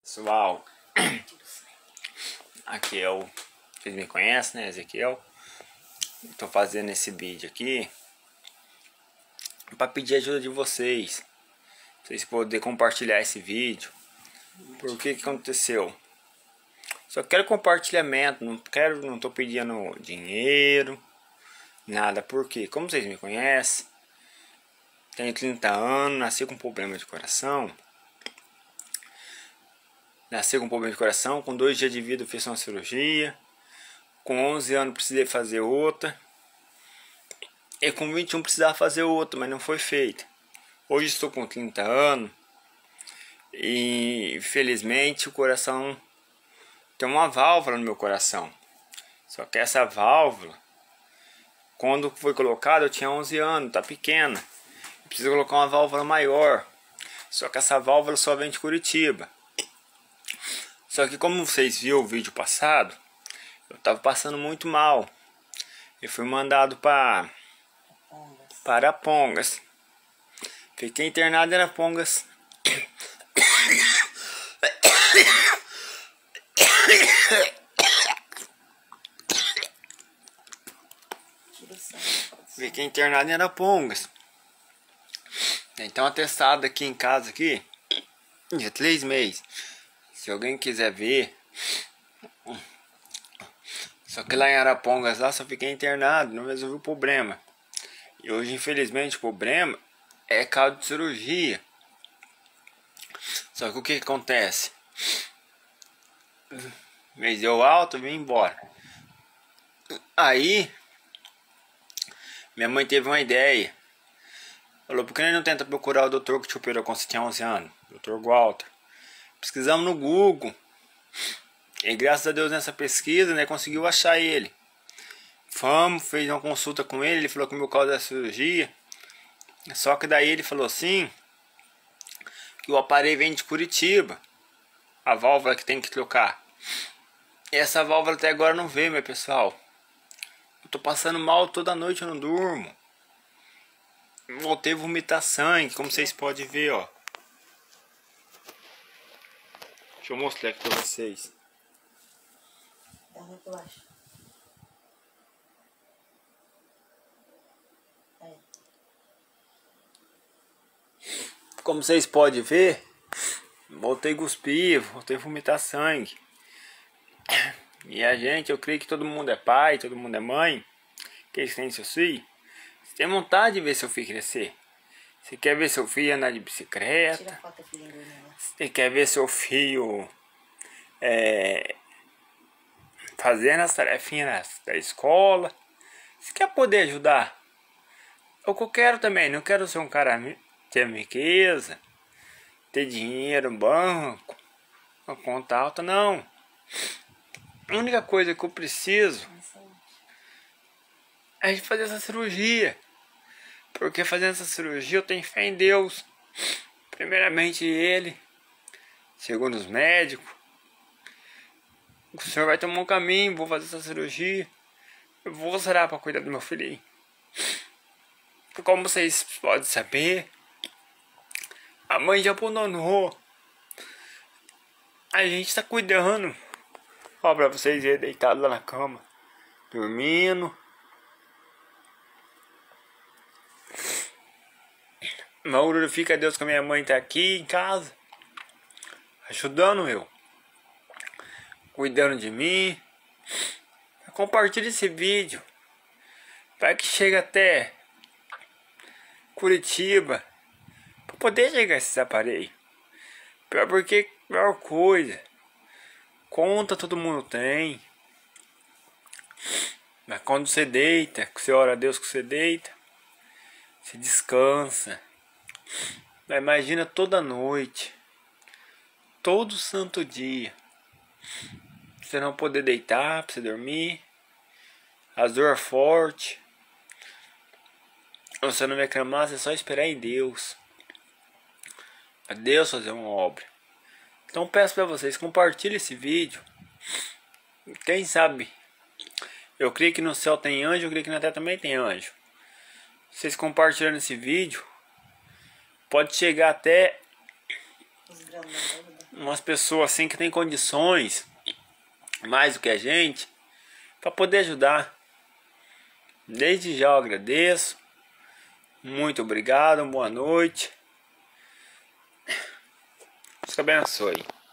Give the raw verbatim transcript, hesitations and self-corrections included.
Pessoal, aqui é o... Vocês me conhecem, né? Ezequiel. Estou fazendo esse vídeo aqui para pedir ajuda de vocês. Vocês poderem compartilhar esse vídeo. Por que que aconteceu? Só quero compartilhamento, não quero, não tô pedindo dinheiro, nada. Porque, como vocês me conhecem, tenho trinta anos, nasci com problema de coração. Nasci com problema de coração, com dois dias de vida eu fiz uma cirurgia. Com onze anos precisei fazer outra. E com vinte e um precisava fazer outra, mas não foi feita. Hoje estou com trinta anos. E infelizmente o coração tem uma válvula no meu coração. Só que essa válvula, quando foi colocada, eu tinha onze anos, tá pequena. Preciso colocar uma válvula maior. Só que essa válvula só vem de Curitiba. Só que como vocês viram o vídeo passado, eu estava passando muito mal. Eu fui mandado para para Pongas. Fiquei internado em Pongas. Fiquei internado em Arapongas. Então atestado aqui em casa aqui de três meses. Se alguém quiser ver. Só que lá em Arapongas lá só fiquei internado, não resolvi o problema. E hoje infelizmente o problema é caso de cirurgia. Só que o que, que acontece? Me deu alta, vim embora. Aí minha mãe teve uma ideia. Falou, por que não tenta procurar o doutor que te operou quando você tinha onze anos? doutor Walter. Pesquisamos no Google. E graças a Deus nessa pesquisa, né, conseguiu achar ele. Fomos, fez uma consulta com ele, ele falou que o meu caso é cirurgia. Só que daí ele falou assim, que o aparelho vem de Curitiba. A válvula que tem que trocar. E essa válvula até agora não veio, meu pessoal. Eu tô passando mal toda noite, eu não durmo. Voltei a vomitar sangue, como vocês podem ver, ó. Deixa eu mostrar aqui pra vocês. Como vocês podem ver, voltei a cuspir, voltei a vomitar sangue. E a gente, eu creio que todo mundo é pai, todo mundo é mãe. Que tem seus filhos. Você tem vontade de ver seu filho crescer. Você quer ver seu filho andar de bicicleta. Você quer ver seu filho é, fazendo as tarefinhas da escola. Você quer poder ajudar. É o que eu quero também. Não quero ser um cara ter riqueza, ter dinheiro no banco, uma conta alta, não. A única coisa que eu preciso é de fazer essa cirurgia. Porque fazendo essa cirurgia eu tenho fé em Deus. Primeiramente Ele, segundo os médicos. O Senhor vai tomar um caminho, vou fazer essa cirurgia. Eu vou zerar para cuidar do meu filhinho. Como vocês podem saber, a mãe já abandonou. A gente está cuidando. Ó, pra vocês verem, deitado lá na cama, dormindo. Mas glorifica a Deus que a minha mãe tá aqui em casa, ajudando eu, cuidando de mim. Compartilhe esse vídeo para que chegue até Curitiba, para poder chegar esses aparelhos. Porque pior coisa, conta todo mundo tem, mas quando você deita, que você ora a Deus que você deita, você descansa. Mas imagina toda noite, todo santo dia, você não poder deitar, pra você dormir, as dores fortes, você não reclamar, você só esperar em Deus, a Deus fazer uma obra. Então peço para vocês, compartilhem esse vídeo. Quem sabe, eu creio que no céu tem anjo, eu creio que na terra também tem anjo. Vocês compartilhando esse vídeo, pode chegar até umas pessoas assim que tem condições mais do que a gente para poder ajudar. Desde já eu agradeço. Muito obrigado, boa noite. Deus te abençoe.